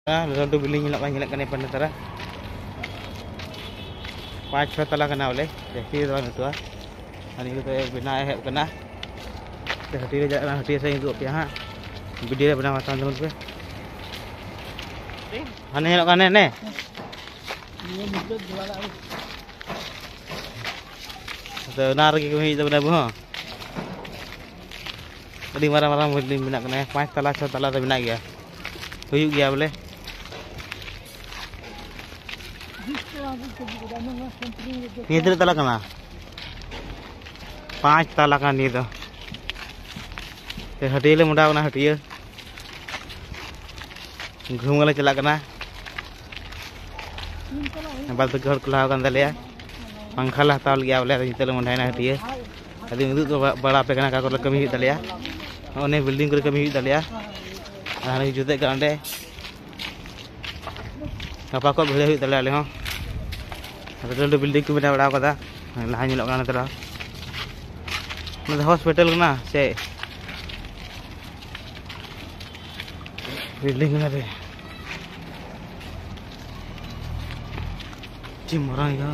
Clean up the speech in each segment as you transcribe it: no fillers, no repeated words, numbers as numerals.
Lalu biling nyelak kan pada tara 5-6 tala kena boleh jadi orang tua ini kita bina kena hati jalan hati saya untuk pihak video bina matan teman tu ane nyelak kan ne nar lagi kami itu bina buah tadi marah-marah biling bina kena 5 tala 6 tala tu bina gaya huyuk gaya boleh ini tidak tala kena 5 tala kan itu hati le muda kena hati घूम गले चला करना बाल तो घर खुला होगा अंदर लिया पंखा ला ताल गया बोले जितने मुंडा ना हटिए अभी मुझे तो बड़ा पे करना का कोई कमी हुई तलिया उन्हें बिल्डिंग को कमी हुई तलिया अरे जुते करने apa kok boleh huit taliya le ho ada building को बना बड़ा कदा लाइन nyelok kana tara मतलब हॉस्पिटल ना से बिल्डिंग ना रे जिम orang ya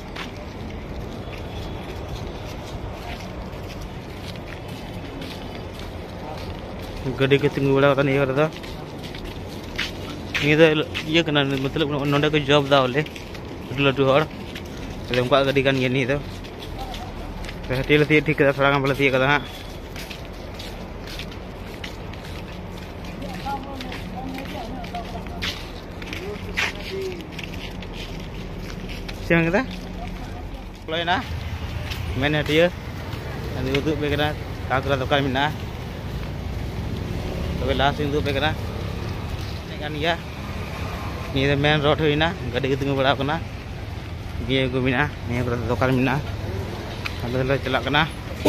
गड्डी के तिंगु बड़ा कता नहीं करता ini tu iya kena मतलब नोंडे को जॉब दा बोले लटू हर तो उनका गड्डी kan gini tu हटिल थी ठीक कदा थोड़ा काम बोले थी कदा हां siang kita mulai na main hadiah nanti untuk berkena kakak tukar mina tapi langsung untuk berkena ini kan ya ini main road huई ना गाड़ी के तंग बड़ा कना गे को mina ni kakak tukar mina ada चला कना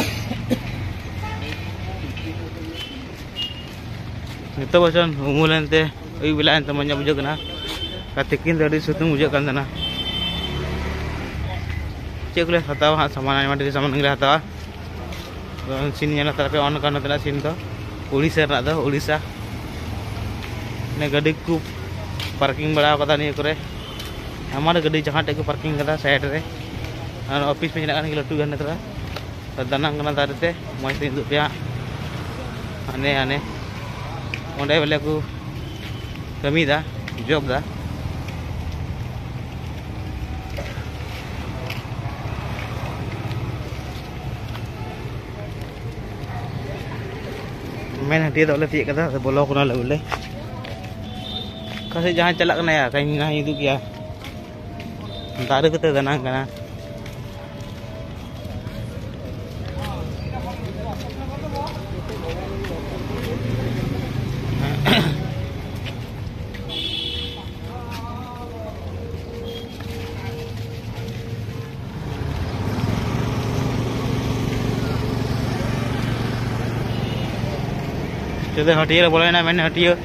itu bosan umulan teh ui bilang temannya bujak kena katikin tadi sutung bujak kan sana cek ले हतावा हाँ सामान आने सामान नगले हतावा सीन nyala तरफ ऑन करना तेरा सीन तो उड़ीसा ना तो उड़ीसा ने गाड़ी को पार्किंग बड़ा कदा नहीं करे हमारे गाड़ी जहाँ टेक पार्किंग कदा साइड रे और ऑफिस में जाना के लटू गन तेरा दानांग कना दारते मौज दिन दुपिया आने आने ओंडे वाले को कमी दा जॉब दा main hati tak boleh tiap kata bolong kena lah boleh kasih jangan celak kena ya kain ngah itu kia entah ada kita tenang kena jadi hatiya boleh na main hatiya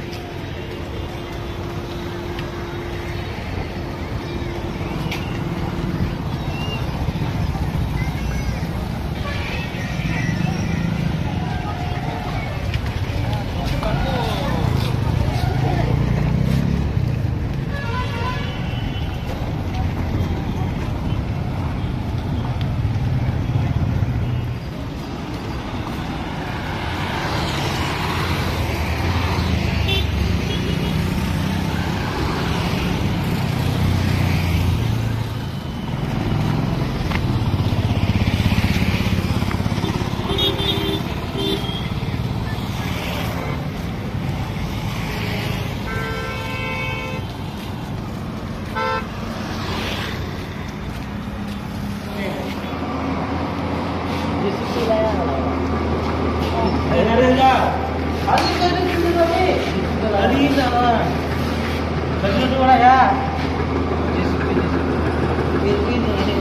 Hari